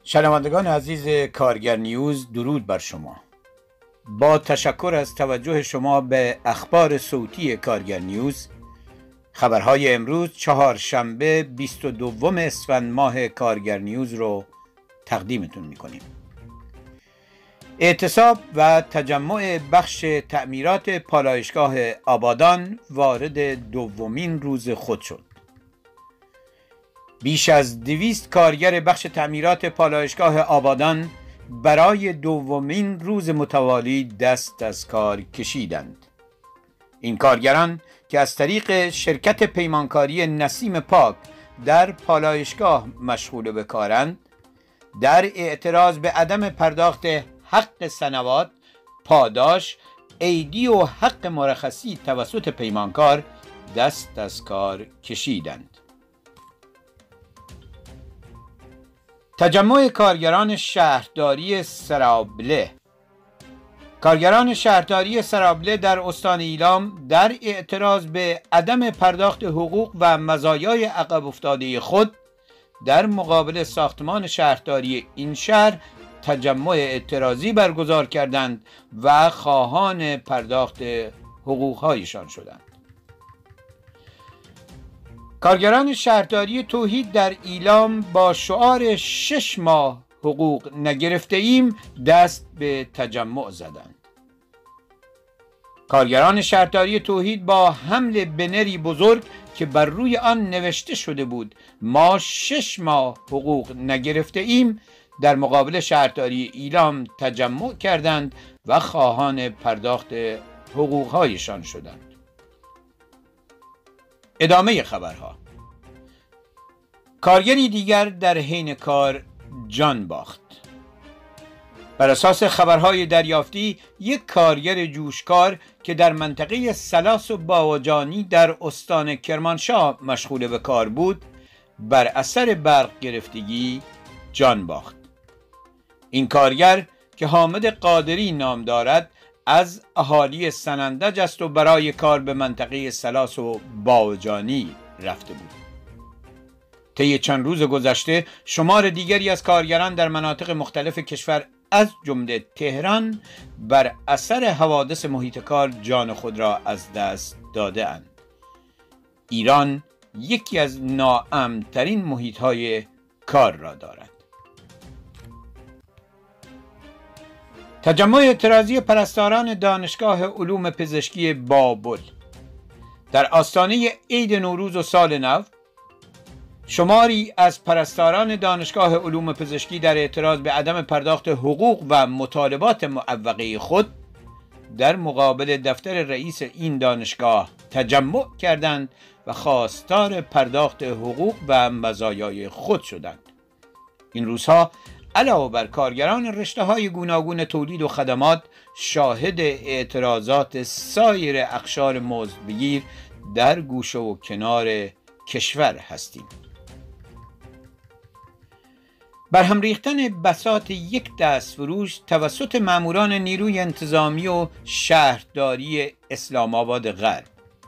شنوندگان عزیز کارگر نیوز، درود بر شما. با تشکر از توجه شما به اخبار صوتی کارگر نیوز، خبرهای امروز چهارشنبه 22 اسفند ماه کارگر نیوز رو تقدیمتون میکنیم. اعتصاب و تجمع بخش تعمیرات پالایشگاه آبادان وارد دومین روز خود شد. بیش از 200 کارگر بخش تعمیرات پالایشگاه آبادان برای دومین روز متوالی دست از کار کشیدند. این کارگران که از طریق شرکت پیمانکاری نسیم پاک در پالایشگاه مشغول به کارند، در اعتراض به عدم پرداخت حق سنوات، پاداش، عیدی و حق مرخصی توسط پیمانکار دست از کار کشیدند. تجمع کارگران شهرداری سرابله. کارگران شهرداری سرابله در استان ایلام در اعتراض به عدم پرداخت حقوق و مزایای عقب افتاده خود در مقابل ساختمان شهرداری این شهر تجمع اعتراضی برگزار کردند و خواهان پرداخت حقوق‌هایشان شدند. کارگران شهرداری توحید در ایلام با شعار 6 ماه حقوق نگرفته ایم دست به تجمع زدند. کارگران شهرداری توحید با حمل بنری بزرگ که بر روی آن نوشته شده بود ما 6 ماه حقوق نگرفته ایم در مقابل شهرداری ایلام تجمع کردند و خواهان پرداخت حقوق‌هایشان شدند. ادامه خبرها. کارگری دیگر در حین کار جان باخت. بر اساس خبرهای دریافتی، یک کارگر جوشکار که در منطقه سلاس و باوجانی در استان کرمانشاه مشغول به کار بود، بر اثر برق گرفتگی جان باخت. این کارگر که حامد قادری نام دارد از اهالی سنندج است و برای کار به منطقه سلاس و باوجانی رفته بود. طی چند روز گذشته شمار دیگری از کارگران در مناطق مختلف کشور از جمله تهران بر اثر حوادث محیط کار جان خود را از دست داده اند. ایران یکی از ناامن‌ترین محیط‌های کار را دارد. تجمع اعتراضی پرستاران دانشگاه علوم پزشکی بابل. در آستانه عید نوروز و سال نو، شماری از پرستاران دانشگاه علوم پزشکی در اعتراض به عدم پرداخت حقوق و مطالبات معوقه خود در مقابل دفتر رئیس این دانشگاه تجمع کردند و خواستار پرداخت حقوق و مزایای خود شدند. این روزها علاوه بر کارگران رشته‌های گوناگون تولید و خدمات، شاهد اعتراضات سایر اقشار مزدبگیر در گوشه و کنار کشور هستیم. برهم ریختن بساط یک دستفروش توسط ماموران نیروی انتظامی و شهرداری اسلام آباد غرب.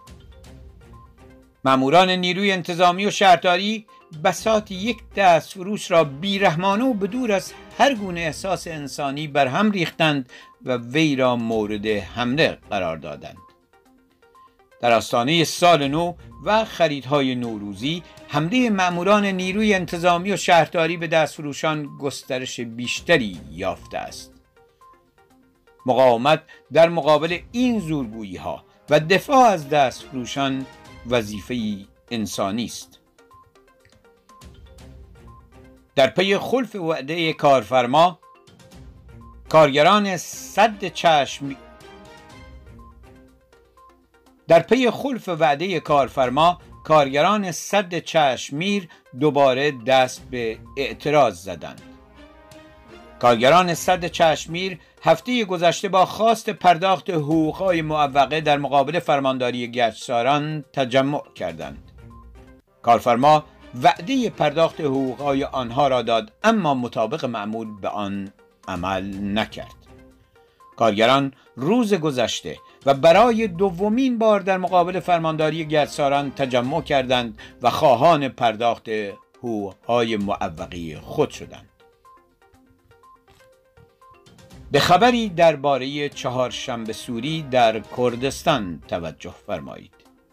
ماموران نیروی انتظامی و شهرداری بساط یک دستفروش را بیرحمانه و بدور از هر گونه احساس انسانی برهم ریختند و وی را مورد حمله قرار دادند. در آستانه سال نو و خریدهای نوروزی، حمله ماموران نیروی انتظامی و شهرداری به دستفروشان گسترش بیشتری یافته است. مقاومت در مقابل این زورگویی‌ها و دفاع از دستفروشان وظیفه‌ای انسانی است. در پی خلف وعده کارفرما، کارگران سد چشمیر دوباره دست به اعتراض زدند. کارگران سد چشمیر هفته گذشته با خواست پرداخت حقوق‌های معوقه در مقابل فرمانداری گچساران تجمع کردند. کارفرما وعده پرداخت حقوق‌های آنها را داد، اما مطابق معمول به آن عمل نکرد. کارگران روز گذشته و برای دومین بار در مقابل فرمانداری گچساران تجمع کردند و خواهان پرداخت حقوق‌های معوقه خود شدند. به خبری درباره چهارشنبه سوری در کردستان توجه فرمایید.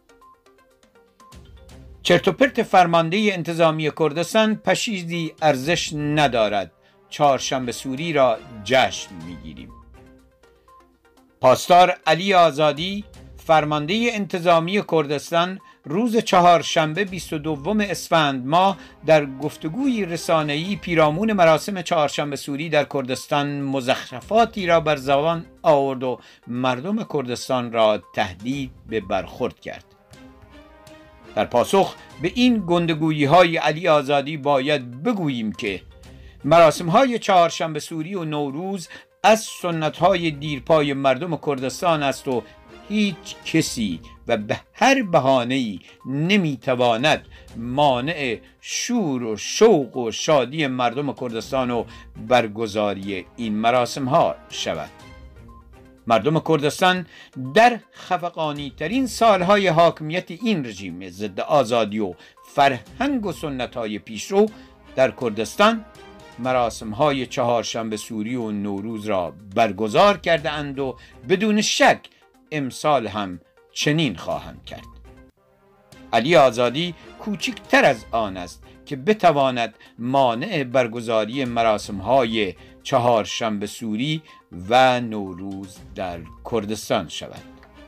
چرت و پرت فرمانده انتظامی کردستان پشیزی ارزش ندارد. چهارشنبه سوری را جشن میگیریم. پاسدار علی آزادی، فرمانده انتظامی کردستان، روز چهارشنبه 22 اسفند ماه در گفتگوی رسانه‌ای پیرامون مراسم چهارشنبه سوری در کردستان مزخرفاتی را بر زبان آورد و مردم کردستان را تهدید به برخورد کرد. در پاسخ به این گندگویی‌های علی آزادی باید بگوییم که مراسم‌های چهارشنبه سوری و نوروز از سنت‌های دیرپای مردم کردستان است و هیچ کسی و به هر بهانه‌ای نمیتواند مانع شور و شوق و شادی مردم کردستان و برگزاری این مراسم‌ها شود. مردم کردستان در خفقانی ترین سالهای حاکمیت این رژیم ضد آزادی و فرهنگ و سنت‌های پیشرو در کردستان مراسم‌های چهارشنبه سوری و نوروز را برگزار کرده اند و بدون شک امسال هم چنین خواهند کرد. علی آزادی کوچکتر از آن است که بتواند مانع برگزاری مراسم‌های چهارشنبه سوری و نوروز در کردستان شود.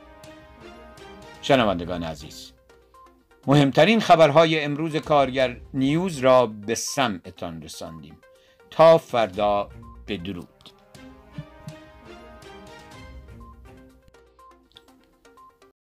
شنوندگان عزیز، مهمترین خبرهای امروز کارگر نیوز را به سمعتان رساندیم. تا فردا، بدرود.